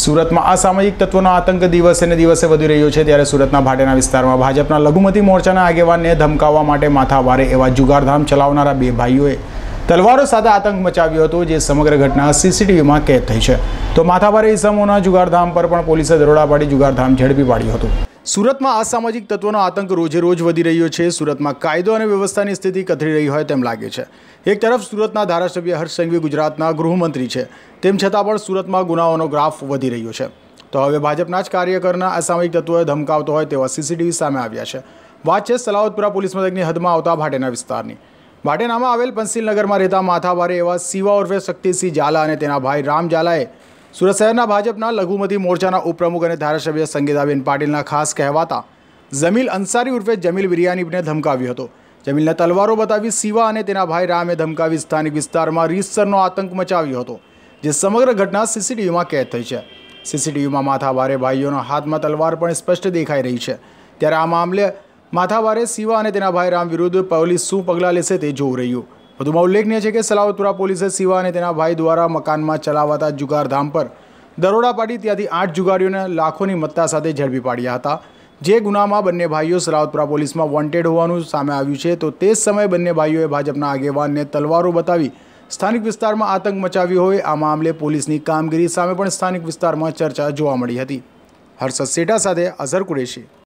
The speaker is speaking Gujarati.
સુરતમાં અસામાજિક તત્વોનો આતંક દિવસે ને દિવસે વધી રહ્યો છે ત્યારે સુરતના ભાટેના વિસ્તારમાં ભાજપના લઘુમતી મોરચાના આગેવાનને ધમકાવવા માટે માથાભારે એવા જુગારધામ ચલાવનારા બે ભાઈઓએ તલવારો સાથે આતંક મચાવ્યો હતો, જે સમગ્ર ઘટના સીસીટીવીમાં કેદ થઈ છે। તો માથાભારે ઇસમોના જુગારધામ પર પણ પોલીસે દરોડા પાડી જુગારધામ ઝડપી પાડ્યું હતું। સુરતમાં અસામાજિક તત્વોનો આતંક રોજે રોજ વધી રહ્યો છે। સુરતમાં કાયદો અને વ્યવસ્થાની સ્થિતિ કથળી રહી હોય તેમ લાગે છે। એક તરફ સુરતના ધારાસભ્ય હર્ષ સંઘવી ગુજરાતના ગૃહમંત્રી છે, તેમ છતાં પણ સુરતમાં ગુનાઓનો ગ્રાફ વધી રહ્યો છે। તો હવે ભાજપના જ કાર્યકરના અસામાજિક તત્વોએ ધમકાવતો હોય તેવા સીસીટીવી સામે આવ્યા છે। વાત છે સલાવતપુરા પોલીસ મથકની હદમાં આવતા ભાટેના વિસ્તારની। ભાટેનામાં આવેલ પંસીલનગરમાં રહેતા માથાભારે એવા સિવા ઉર્ફે શક્તિસિંહ ઝાલા અને તેના ભાઈ રામ ઝાલાએ સુરત શહેરના ભાજપના લઘુમતી મોરચાના ઉપપ્રમુખ અને ધારાસભ્ય સંગીતાબેન પાટીલના ખાસ કહેવાતા જમીલ અંસારી ઉર્ફે જમીલ બિરિયાનીને ધમકાવ્યો હતો। જમીલને તલવારો બતાવી સિવા અને તેના ભાઈ રામે ધમકાવી સ્થાનિક વિસ્તારમાં રીતસરનો આતંક મચાવ્યો હતો, જે સમગ્ર ઘટના સીસીટીવીમાં કેદ થઈ છે। સીસીટીવીમાં માથાભારે ભાઈઓના હાથમાં તલવાર પણ સ્પષ્ટ દેખાઈ રહી છે। ત્યારે આ મામલે માથાભારે સિવા અને તેના ભાઈ રામ વિરુદ્ધ પોલીસ શું પગલાં લેશે તે જોવું રહ્યું। વધુમાં ઉલ્લેખનીય છે કે સલાવતપુરા પોલીસે સિવા અને તેના ભાઈ દ્વારા મકાનમાં ચલાવાતા જુગારધામ પર દરોડા પાડી ત્યાંથી 8 જુગારીઓને લાખોની મત્તા સાથે ઝડપી પાડ્યા હતા। જે ગુનામાં બંને ભાઈઓ સલાવતપુરા પોલીસમાં વોન્ટેડ હોવાનું સામે આવ્યું છે। તો તે જ સમયે બંને ભાઈઓએ ભાજપના આગેવાનને તલવારો બતાવી સ્થાનિક વિસ્તારમાં આતંક મચાવ્યો હોય આ મામલે પોલીસની કામગીરી સામે પણ સ્થાનિક વિસ્તારમાં ચર્ચા જોવા મળી હતી। હર્ષદ સેઠા સાથે અઝહર કુરેશી।